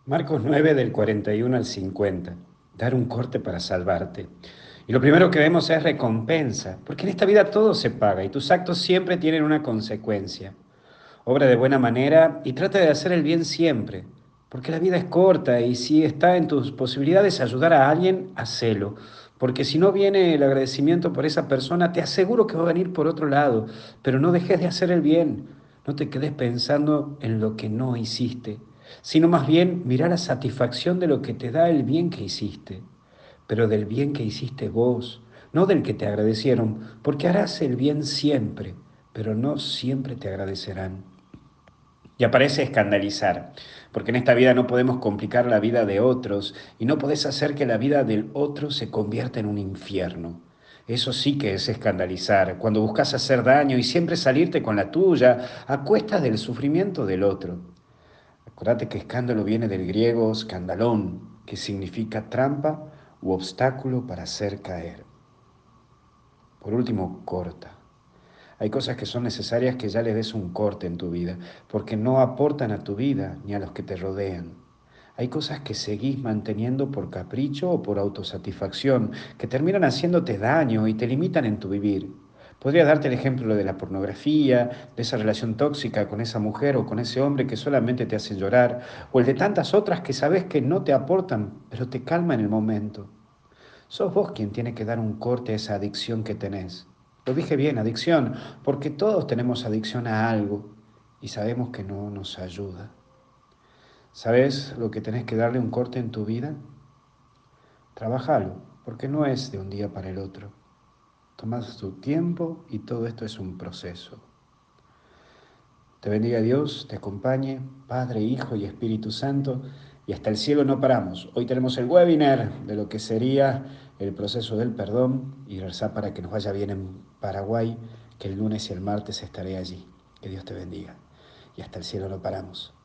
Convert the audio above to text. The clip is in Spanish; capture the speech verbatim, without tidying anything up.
Marcos nueve del cuarenta y uno al cincuenta. Dar un corte para salvarte. Y lo primero que vemos es recompensa, porque en esta vida todo se paga y tus actos siempre tienen una consecuencia. Obra de buena manera y trata de hacer el bien siempre, porque la vida es corta y si está en tus posibilidades ayudar a alguien, hacelo. Porque si no viene el agradecimiento por esa persona, te aseguro que va a venir por otro lado, pero no dejes de hacer el bien. No te quedes pensando en lo que no hiciste, sino más bien mirar la satisfacción de lo que te da el bien que hiciste, pero del bien que hiciste vos, no del que te agradecieron, porque harás el bien siempre, pero no siempre te agradecerán. Y aparece escandalizar, porque en esta vida no podemos complicar la vida de otros y no podés hacer que la vida del otro se convierta en un infierno. Eso sí que es escandalizar, cuando buscas hacer daño y siempre salirte con la tuya a cuestas del sufrimiento del otro. Acordate que escándalo viene del griego scandalón, que significa trampa u obstáculo para hacer caer. Por último, corta. Hay cosas que son necesarias que ya le des un corte en tu vida, porque no aportan a tu vida ni a los que te rodean. Hay cosas que seguís manteniendo por capricho o por autosatisfacción, que terminan haciéndote daño y te limitan en tu vivir. Podría darte el ejemplo de la pornografía, de esa relación tóxica con esa mujer o con ese hombre que solamente te hacen llorar, o el de tantas otras que sabes que no te aportan, pero te calma en el momento. Sos vos quien tiene que dar un corte a esa adicción que tenés. Lo dije bien, adicción, porque todos tenemos adicción a algo y sabemos que no nos ayuda. ¿Sabes lo que tenés que darle un corte en tu vida? Trabajalo, porque no es de un día para el otro. Tomás tu tiempo y todo esto es un proceso. Te bendiga Dios, te acompañe, Padre, Hijo y Espíritu Santo, y hasta el cielo no paramos. Hoy tenemos el webinar de lo que sería el proceso del perdón y rezar para que nos vaya bien en Paraguay, que el lunes y el martes estaré allí. Que Dios te bendiga. Y hasta el cielo no paramos.